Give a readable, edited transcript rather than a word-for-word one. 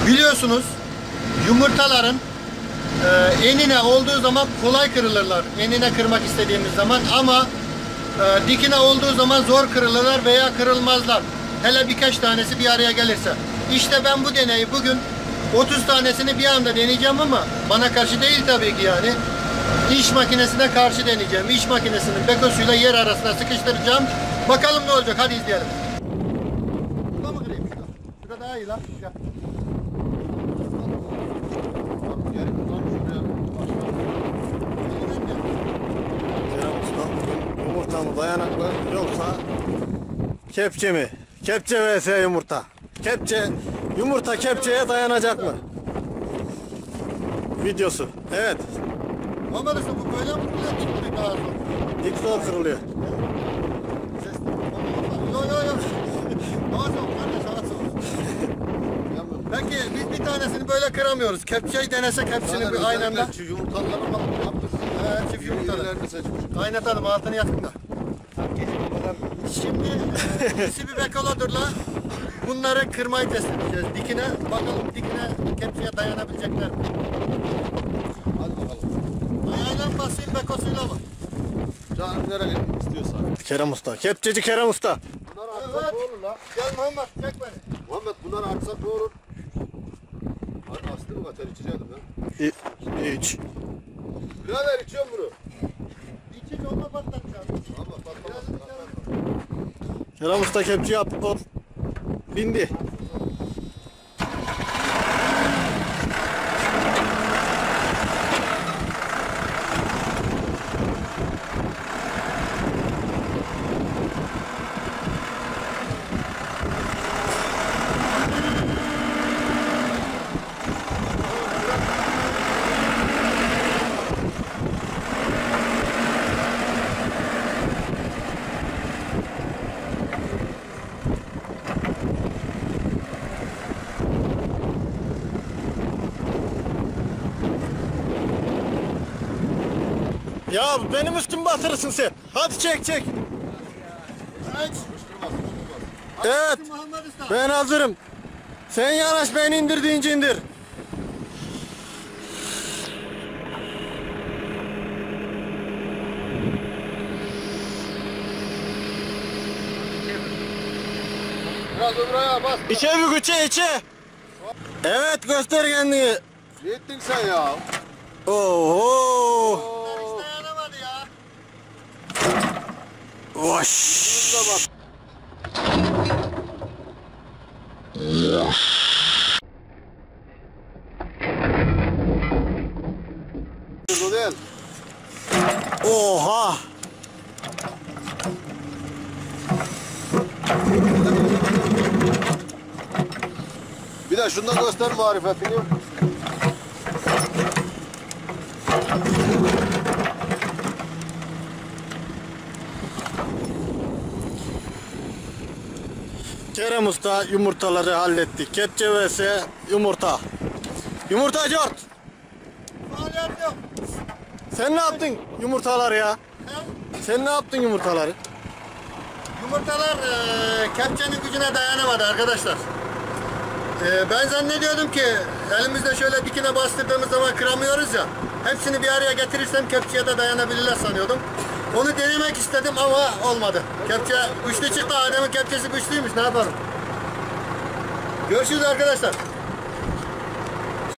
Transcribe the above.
Biliyorsunuz yumurtaların enine olduğu zaman kolay kırılırlar. Enine kırmak istediğimiz zaman ama dikine olduğu zaman zor kırılırlar veya kırılmazlar. Hele birkaç tanesi bir araya gelirse. İşte ben bu deneyi bugün 30 tanesini bir anda deneyeceğim ama bana karşı değil tabii ki yani. İş makinesine karşı deneyeceğim. İş makinesinin bekosuyla yer arasına sıkıştıracağım. Bakalım ne olacak. Hadi izleyelim. Burada mı kırayım? Şurada daha iyi lan. Gel. Yumurta mı dayanaklı yoksa kepçe mi? Kepçe vs yumurta. Yumurta kepçeye dayanacak mı? Videosu. Evet. Olmadı bu böyle mi kırılıyor? Dik mi daha zor? Dik zor kırılıyor. Yok. Daha zor. Peki biz bir tanesini böyle kıramıyoruz. Kepçeyi denesek hepsini bir aynı anda. Yumurtaları yaptık. Çift yumurtaları. Kaynatalım altını yakın da. Şimdi ikisi bir bekolodurla bunları kırmayı test edeceğiz. Dikine bakalım kepçeye dayanabilecekler mi? Hadi bakalım. Ayağıyla basayım bekosuyla mı? Canım nereye istiyorsan. Kerem Usta. Kepçeci Kerem Usta. Bunları atsak ne olur la? Gel Muhammed çek beni. Muhammed bunları atsak ne olur? Hadi astım kaçar içeceğim ben. İç. Birader içiyorum bunu. İki onunla patlatacağım. Ama patlamaz. Kerem Usta kepçe yaptı. Bindi. Ya benim üstümü batırırsın sen. Hadi çek. Evet. Ben hazırım. Sen yanaş, ben indir deyince indir. Biraz öbür ayağa bas. İçe bir içe. Evet, göster kendini. Ne ettin sen ya? Oho. Hiç dayanamadı ya. Voş. O değil. Oha. Bir de şundan göster marifetini. Kerem Usta yumurtaları halletti. Kepçe vs yumurta. Yumurta cort. Faaliyet yok. Sen ne yaptın yumurtaları ya? Sen ne yaptın yumurtaları? Yumurtalar kepçenin gücüne dayanamadı arkadaşlar. Ben zannediyordum ki elimizde şöyle dikine bastırdığımız zaman kıramıyoruz ya. Hepsini bir araya getirirsem kepçeye de dayanabilirler sanıyordum. Onu denemek istedim ama olmadı. Kepçe güçlü çıktı. Adem'in kepçesi güçlüymüş. Ne yapalım? Görüşürüz arkadaşlar.